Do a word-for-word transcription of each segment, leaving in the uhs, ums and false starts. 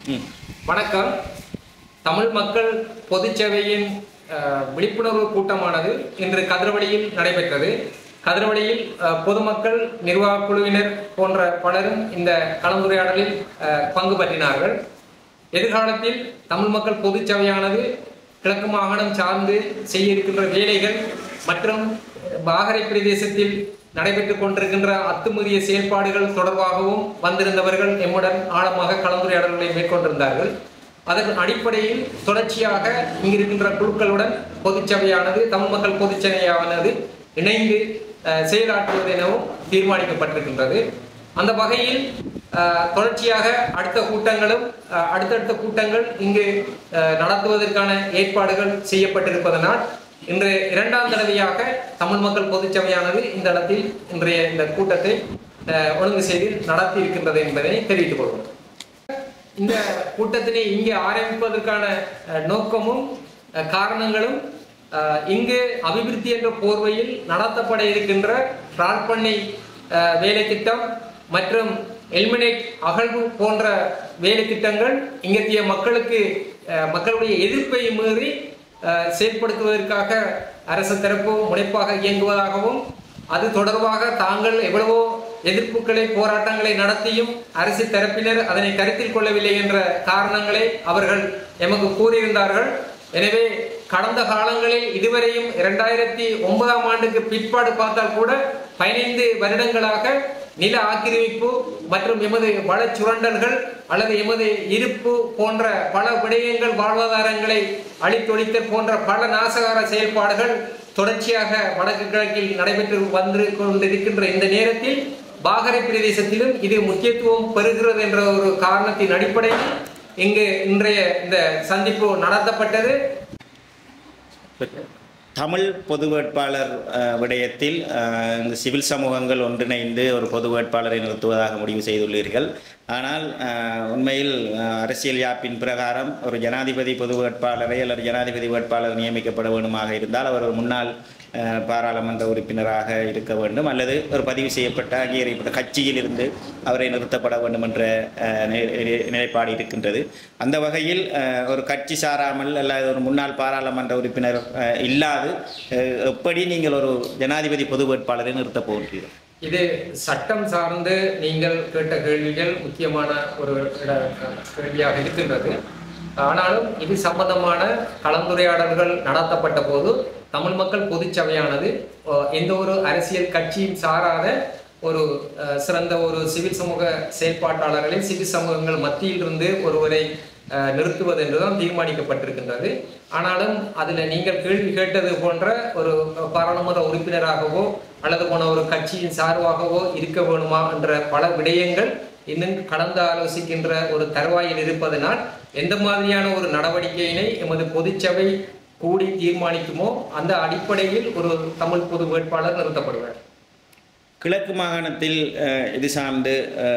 வணக்கம். தமிழ் மக்கள் பொதுச்சபையின் விழிப்புணர்வு கூட்டமானது இன்று கதிரவழியில் நடைபெற்றது. கதிரவழியில் பொதுமக்கள், நிர்வாக குழுவினர் போன்ற பலரும் இந்த கலந்துரையாடலில் பங்கு பற்றினார்கள். எதிர்காலத்தில் தமிழ் மக்கள் பொதுச்சபையானது கிழக்கு மாகாணம் சார்ந்து செய்ய இருக்கின்ற வேலைகள் மற்றும் பாகரை பிரதேசத்தில் நடைபெற்றுக் கொண்டிருக்கின்ற அத்துமீறிய செயல்பாடுகள் தொடர்பாகவும் வந்திருந்தவர்கள் எம்முடன் ஆழமாக கலந்துரையாடல்களை மேற்கொண்டிருந்தார்கள். அதன் அடிப்படையில் தொடர்ச்சியாக இங்கிருக்கின்ற குழுக்களுடன் பொதுச்சபையானது, தமிழ் மக்கள் பொதுச்சபையானது இணைந்து செயலாற்றுவது எனவும் தீர்மானிக்கப்பட்டிருக்கின்றது. அந்த வகையில் தொடர்ச்சியாக அடுத்த கூட்டங்களும் அடுத்தடுத்த கூட்டங்கள் இங்கு நடத்துவதற்கான ஏற்பாடுகள் செய்யப்பட்டிருப்பதனால் இன்று இரண்டாம் தடவையாக தமிழ் மக்கள் பொதுச்சபையானது இந்த இடத்தில் இன்றைய இந்த கூட்டத்தை ஒழுங்கு செய்து நடத்தி இருக்கின்றது என்பதை தெரிவித்துக் கொள்வோம். இந்த கூட்டத்தினை இங்கே ஆரம்பிப்பதற்கான நோக்கமும் காரணங்களும் இங்கு அபிவிருத்தி என்ற போர்வையில் நடத்தப்பட இருக்கின்ற ராட்பண்ணை வேலை திட்டம் மற்றும் எல்மினேட் அகழ்வு போன்ற வேலை திட்டங்கள் இங்கத்திய மக்களுக்கு மக்களுடைய எதிர்ப்பை மீறி செயல்படுத்துவதற்காக அரசு தரப்பு முனைப்பாக இயங்குவதாகவும், அது தொடர்பாக தாங்கள் எவ்வளவோ எதிர்ப்புகளை போராட்டங்களை நடத்தியும் அரசு தரப்பினர் அதனை கருத்தில் கொள்ளவில்லை என்ற காரணங்களை அவர்கள் எமக்கு கூறியிருந்தார்கள். எனவே கடந்த காலங்களில் இதுவரையும் இரண்டாயிரத்தி ஒன்பதாம் ஆண்டுக்கு பிற்பாடு பார்த்தால் கூட பதினைந்து வருடங்களாக நில ஆக்கிரமிப்பு மற்றும் எமது வள சுரண்டல்கள் அல்லது எமது இருப்பு போன்ற பல விடயங்கள், வாழ்வாதாரங்களை அழித்தொழித்தல் போன்ற பல நாசகார செயல்பாடுகள் தொடர்ச்சியாக வடக்கு கிழக்கில் நடைபெற்று வந்து கொண்டிருக்கின்ற இந்த நேரத்தில் பாகரை பிரதேசத்திலும் இது முக்கியத்துவம் பெறுகிறது என்ற ஒரு காரணத்தின் அடிப்படையில் இங்கு இன்றைய இந்த சந்திப்பு நடத்தப்பட்டது. தமிழ் பொது வேட்பாளர் விடயத்தில் இந்த சிவில் சமூகங்கள் ஒன்றிணைந்து ஒரு பொது வேட்பாளரை நிறுத்துவதாக முடிவு செய்துள்ளீர்கள். ஆனால் உண்மையில் அரசியல் யாப்பின் பிரகாரம் ஒரு ஜனாதிபதி பொது வேட்பாளரை அல்லது ஜனாதிபதி வேட்பாளர் நியமிக்கப்பட வேண்டுமாக இருந்தால் அவர் ஒரு முன்னாள் பாராளுமன்ற உறுப்பினராக இருக்க வேண்டும் அல்லது ஒரு பதிவு செய்யப்பட்ட அங்கீகரிக்கப்பட்ட கட்சியில் இருந்து அவரை நிறுத்தப்பட வேண்டும் என்ற நிலைப்பாடு இருக்கின்றது. அந்த வகையில் ஒரு கட்சி சாராமல் அல்லது ஒரு முன்னாள் பாராளுமன்ற உறுப்பினர் இல்லாது எப்படி நீங்கள் ஒரு ஜனாதிபதி பொது வேட்பாளரை நிறுத்தப் போகிறீர்கள்? இது சட்டம் சார்ந்து நீங்கள் கேட்ட கேள்விகள் முக்கியமான ஒரு கேள்வியாக இருக்கின்றது. ஆனாலும் இது சம்பந்தமான கலந்துரையாடல்கள் நடத்தப்பட்ட போது தமிழ் மக்கள் பொதுச்சபையானது எந்த ஒரு அரசியல் கட்சியும் சாராத ஒரு சிறந்த ஒரு சிவில் சமூக செயற்பாட்டாளர்களை சிவில் சமூகங்கள் மத்தியில் இருந்து ஒருவரை நிறுத்துவது என்றுதான் தீர்மானிக்கப்பட்டிருக்கின்றது. ஆனாலும் அதில் நீங்கள் கேள்வி கேட்டது போன்ற ஒரு பாராளுமன்ற உறுப்பினராகவோ அல்லது போன ஒரு கட்சியின் சார்பாகவோ இருக்க வேணுமா என்ற பல விடயங்கள் இன்னும் கடந்து ஆலோசிக்கின்ற ஒரு தருவாயில் இருப்பதனால் எந்த மாதிரியான ஒரு நடவடிக்கையினை எமது பொதுச்சபை கூடி தீர்மானிக்குமோ அந்த அடிப்படையில் ஒரு தமிழ் பொது வேட்பாளர் நிறுத்தப்படுவார். கிழக்கு மாகாணத்தில் இது சார்ந்து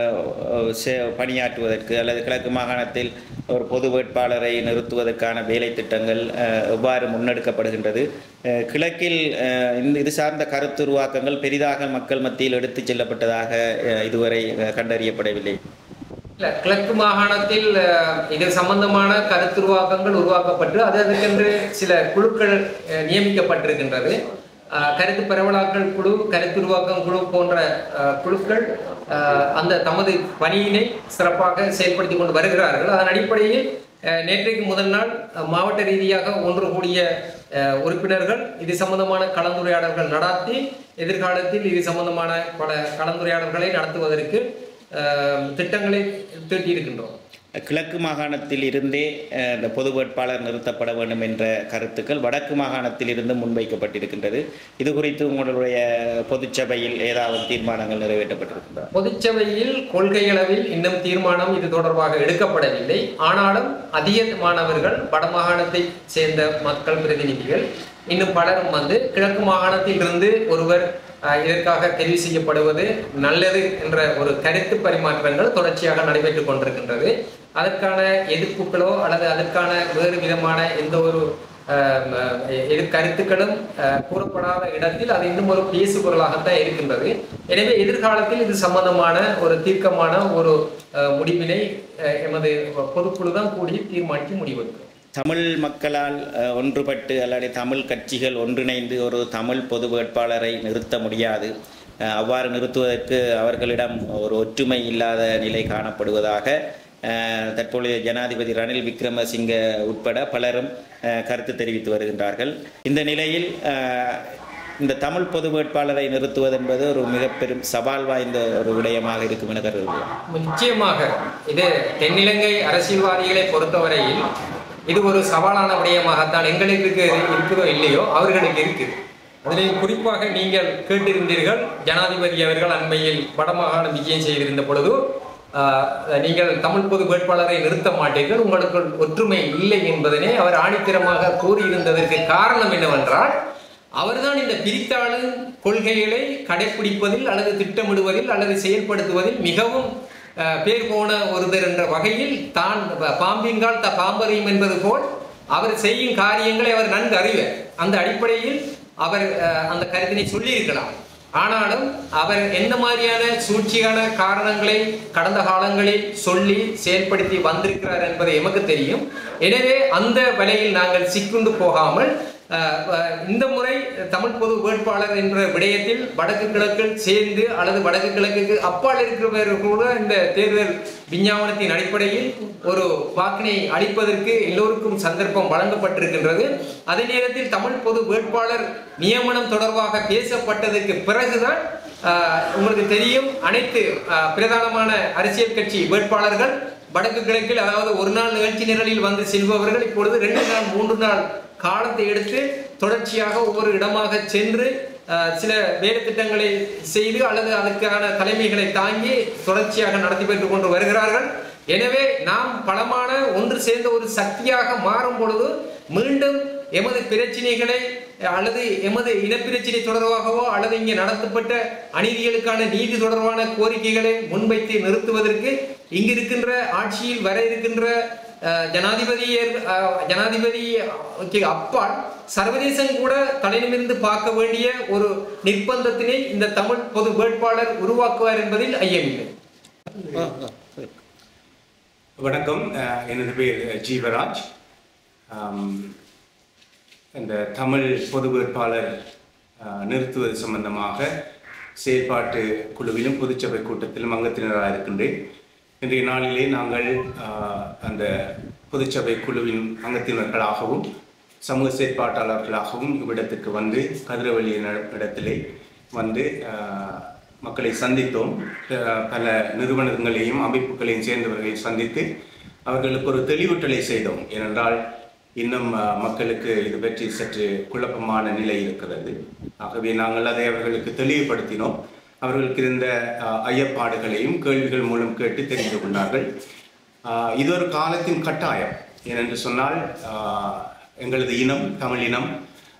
பணியாற்றுவதற்கு அல்லது கிழக்கு மாகாணத்தில் ஒரு பொது வேட்பாளரை நிறுத்துவதற்கான வேலை திட்டங்கள் எவ்வாறு முன்னெடுக்கப்படுகின்றது? கிழக்கில் இந்த இது சார்ந்த கருத்துருவாக்கங்கள் பெரிதாக மக்கள் மத்தியில் எடுத்துச் செல்லப்பட்டதாக இதுவரை கண்டறியப்படவில்லை. இல்லை, கிழக்கு மாகாணத்தில் இது சம்பந்தமான கருத்துருவாக்கங்கள் உருவாக்கப்பட்டு அது அதுக்கென்று சில குழுக்கள் நியமிக்கப்பட்டிருக்கின்றது. கருத்து பரவலாக்கல் குழு, கருத்துருவாக்கம் குழு போன்ற குழுக்கள் அந்த தமது பணியினை சிறப்பாக செயல்படுத்தி கொண்டு வருகிறார்கள். அதன் அடிப்படையில் நேற்றைக்கு முதல் நாள் மாவட்ட ரீதியாக ஒன்று கூடிய உறுப்பினர்கள் இது சம்பந்தமான கலந்துரையாடல்கள் நடத்தி எதிர்காலத்தில் இது சம்பந்தமான பல கலந்துரையாடல்களை நடத்துவதற்கு திட்டங்களை தீட்டியிருக்கின்றோம். கிழக்கு மாகாணத்தில் இருந்தே இந்த பொது வேட்பாளர் நிறுத்தப்பட வேண்டும் என்ற கருத்துக்கள் வடக்கு மாகாணத்தில் இருந்து முன்வைக்கப்பட்டிருக்கின்றது. இது குறித்து உங்களுடைய பொதுச்சபையில் ஏதாவது தீர்மானங்கள் நிறைவேற்றப்பட்டிருக்கின்றன? பொதுச்சபையில் கொள்கை அளவில் இன்னும் தீர்மானம் இது தொடர்பாக எடுக்கப்படவில்லை. ஆனாலும் அதிகமானவர்கள் வடமாகாணத்தை சேர்ந்த மக்கள் பிரதிநிதிகள் இன்னும் பலரும் வந்து கிழக்கு மாகாணத்தில் இருந்து ஒருவர் இதற்காக தெரிவு செய்யப்படுவது நல்லது என்ற ஒரு கருத்து பரிமாற்றங்கள் தொடர்ச்சியாக நடைபெற்றுக் கொண்டிருக்கின்றது. அதற்கான எதிர்ப்புகளோ அல்லது அதற்கான வேறு விதமான எந்த ஒரு எது கருத்துக்களும் கூறப்படாத இடத்தில் அது இன்னும் ஒரு பேசு பொருளாகத்தான் இருக்கின்றது. எனவே எதிர்காலத்தில் இது சம்பந்தமான ஒரு தீர்க்கமான ஒரு முடிவினை எமது பொதுக்குழு தான் கூடி தீர்மானித்து முடிவெடுக்கும். தமிழ் மக்களால் ஒன்றுபட்டு அல்லது தமிழ் கட்சிகள் ஒன்றிணைந்து ஒரு தமிழ் பொது வேட்பாளரை நிறுத்த முடியாது. அவ்வாறு நிறுத்துவதற்கு அவர்களிடம் ஒரு ஒற்றுமை இல்லாத நிலை காணப்படுவதாக தற்பொழுது ஜனாதிபதி ரணில் விக்ரமசிங்க உட்பட பலரும் கருத்து தெரிவித்து வருகின்றார்கள். இந்த நிலையில் இந்த தமிழ் பொது வேட்பாளரை நிறுத்துவது என்பது ஒரு மிக பெரும் சவால் வாய்ந்த ஒரு விடயமாக இருக்கும் என கருதுகிறோம். நிச்சயமாக இது தென்னிலங்கை அரசியல்வாதிகளை பொறுத்தவரையில் இது ஒரு சவாலான விடயமாகத்தான் எங்களுக்கு இருக்குதோ இல்லையோ அவர்களுக்கு இருக்குது. அதிலேயும் குறிப்பாக நீங்கள் கேட்டிருந்தீர்கள், ஜனாதிபதி அவர்கள் அண்மையில் வடமாகாணம் விஜயம் செய்திருந்த பொழுது நீங்கள் தமிழ் பொது வேட்பாளரை நிறுத்த மாட்டீர்கள், உங்களுக்கு ஒற்றுமை இல்லை என்பதனை அவர் ஆணித்தரமாக கூறியிருந்ததற்கு காரணம் என்னவென்றால் அவர்தான் இந்த பிரித்தாளு கொள்கைகளை கடைபிடிப்பதில் அல்லது திட்டமிடுவதில் அல்லது செயல்படுத்துவதில் மிகவும் பேர் போன ஒருவர் என்ற வகையில் தான் பாம்பின்கால் த பாம்பறியும் என்பது போல் அவர் செய்யும் காரியங்களை அவர் நன்கு அறிவார். அந்த அடிப்படையில் அவர் அந்த கருத்தினை சொல்லியிருக்கலாம். ஆனாலும் அவர் எந்த மாதிரியான சூழ்ச்சியான காரணங்களை கடந்த காலங்களில் சொல்லி செயல்படுத்தி வந்திருக்கிறார் என்பதை எமக்கு தெரியும். எனவே அந்த வலையில் நாங்கள் சிக்குண்டு போகாமல் இந்த முறை தமிழ் பொது வேட்பாளர் என்ற விடயத்தில் வடக்கு கிழக்கில் சேர்ந்து அல்லது வடக்கு கிழக்குக்கு அப்பால் இருக்கிறவர்கள் கூட இந்த தேர்தல் விஞ்ஞாபனத்தின் அடிப்படையில் ஒரு வாக்கினை அளிப்பதற்கு எல்லோருக்கும் சந்தர்ப்பம் வழங்கப்பட்டிருக்கின்றது. அதே நேரத்தில் தமிழ் பொது வேட்பாளர் நியமனம் தொடர்பாக பேசப்பட்டதற்கு பிறகுதான் உங்களுக்கு தெரியும் அனைத்து பிரதானமான அரசியல் கட்சி வேட்பாளர்கள் வடக்கு கிழக்கில், அதாவது ஒரு நாள் நிகழ்ச்சி நிரலில் வந்து செல்பவர்கள் இப்பொழுது ரெண்டு நாள் மூன்று நாள் காலத்தை எடுத்து தொடர்ச்சியாக ஒவ்வொரு இடமாக சென்று சில வேலை திட்டங்களை செய்து அல்லது அதற்கான தலைமைகளை தாங்கி தொடர்ச்சியாக நடத்தி பெற்றுக் கொண்டு வருகிறார்கள். எனவே நாம் பலமான ஒன்று சேர்ந்த ஒரு சக்தியாக மாறும் பொழுது மீண்டும் எமது பிரச்சனைகளை அல்லது எமது இனப்பிரச்சனை தொடர்பாகவோ அல்லது இங்கே நடத்தப்பட்ட அநீதிகளுக்கான நீதி தொடர்பான கோரிக்கைகளை முன்வைத்து நிறுத்துவதற்கு இங்கு இருக்கின்ற ஆட்சியில் வர இருக்கின்ற ஜனாதிபதியர் ஜனாதிபதிக்கு அப்பால் சர்வதேசம் கூட தலைநிமிர்ந்து பார்க்க வேண்டிய ஒரு நிர்பந்தத்தினை இந்த தமிழ் பொது வேட்பாளர் உருவாக்குவார் என்பதில் ஐயமில்லை. வணக்கம், எனது பேர் ஜீவராஜ். இந்த தமிழ் பொது வேட்பாளர் நிறுத்துவது சம்பந்தமாக செயற்பாட்டு குழுவிலும் பொதுச்சபை கூட்டத்திலும் அங்கத்தினராக இருக்கின்றேன். இன்றைய நாளிலே நாங்கள் அந்த பொதுச்சபை குழுவின் அங்கத்தினர்களாகவும் சமூக செயற்பாட்டாளர்களாகவும் இவ்விடத்துக்கு வந்து கதிரவெளி இடத்திலே வந்து மக்களை சந்தித்தோம். பல நிறுவனங்களையும் அமைப்புகளையும் சேர்ந்தவர்களை சந்தித்து அவர்களுக்கு ஒரு தெளிவூட்டலை செய்தோம். ஏனென்றால் இன்னும் மக்களுக்கு இது பற்றி சற்று குழப்பமான நிலை இருக்கிறது. ஆகவே நாங்கள் அதை அவர்களுக்கு தெளிவுபடுத்தினோம். அவர்களுக்கு இருந்த ஐயப்பாடுகளையும் கேள்விகள் மூலம் கேட்டு தெரிந்து கொண்டார்கள். இது ஒரு காலத்தின் கட்டாயம். ஏனென்று சொன்னால் எங்களது இனம், தமிழ் இனம்,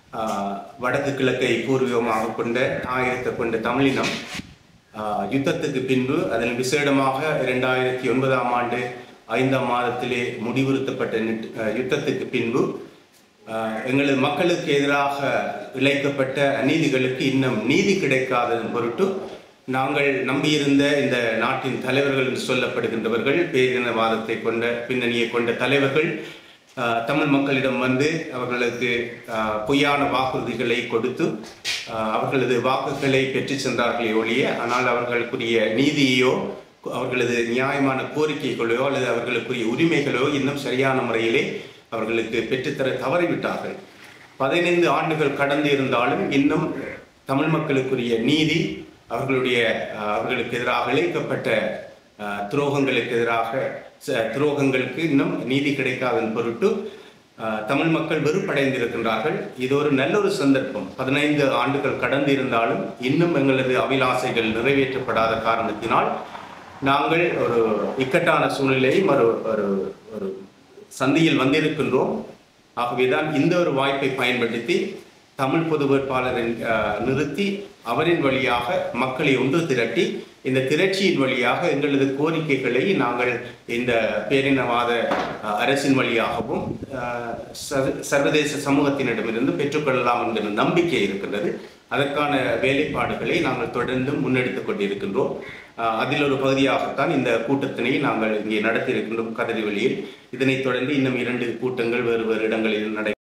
வடக்கு கிழக்கை பூர்வீகமாக கொண்ட தாயகத்தை கொண்ட தமிழினம் யுத்தத்துக்கு பின்பு அதில் விசேடமாக இரண்டாயிரத்தி ஒன்பதாம் ஆண்டு ஐந்தாம் மாதத்திலே முடிவுறுத்தப்பட்ட யுத்தத்துக்கு பின்பு எங்களது மக்களுக்கு எதிராக இழைக்கப்பட்ட அநீதிகளுக்கு இன்னும் நீதி கிடைக்காததன் பொருட்டு நாங்கள் நம்பியிருந்த இந்த நாட்டின் தலைவர்கள் என்று சொல்லப்படுகின்றவர்கள், பேரினவாதத்தை கொண்ட பின்னணியை கொண்ட தலைவர்கள் தமிழ் மக்களிடம் வந்து அவர்களுக்கு பொய்யான வாக்குறுதிகளை கொடுத்து அவர்களது வாக்குகளை பெற்று சென்றார்களே ஒழிய, ஆனால் அவர்களுக்குரிய நீதியோ அவர்களது நியாயமான கோரிக்கைகளோ அல்லது அவர்களுக்குரிய உரிமைகளோ இன்னும் சரியான முறையிலே அவர்களுக்கு பெற்றுத்தர தவறிவிட்டார்கள். பதினைந்து ஆண்டுகள் கடந்து இருந்தாலும் இன்னும் தமிழ் மக்களுக்குரிய நீதி, அவர்களுடைய அவர்களுக்கு எதிராக இழைக்கப்பட்ட துரோகங்களுக்கு எதிராக துரோகங்களுக்கு இன்னும் நீதி கிடைக்காதன் பொருட்டு தமிழ் மக்கள் வெறுப்படைந்திருக்கின்றார்கள். இது ஒரு நல்ல ஒரு சந்தர்ப்பம். பதினைந்து ஆண்டுகள் கடந்து இருந்தாலும் இன்னும் எங்களது அபிலாசைகள் நிறைவேற்றப்படாத காரணத்தினால் நாங்கள் ஒரு இக்கட்டான சூழ்நிலையும் ஒரு ஒரு சந்தியில் வந்திருக்கின்றோம். ஆகவேதான் இந்த ஒரு வாய்ப்பை பயன்படுத்தி தமிழ் பொது வேட்பாளரை நிறுத்தி அவரின் வழியாக மக்களை ஒன்று திரட்டி இந்த திரட்சியின் வழியாக எங்களது கோரிக்கைகளை நாங்கள் இந்த பேரினவாத அரசின் வழியாகவும் சர்வதேச சமூகத்தினரிடமிருந்து பெற்றுக்கொள்ளலாம் என்கிற நம்பிக்கை இருக்கின்றது. அதற்கான வேலைப்பாடுகளை நாங்கள் தொடர்ந்து முன்னெடுத்துக் கொண்டிருக்கின்றோம். அதில் ஒரு பகுதியாகத்தான் இந்த கூட்டத்தினை நாங்கள் இங்கே நடத்தியிருக்கின்றோம் கதிரவெளியில். இதனைத் தொடர்ந்து இன்னும் இரண்டு கூட்டங்கள் வேறு வேறு இடங்களில் நடை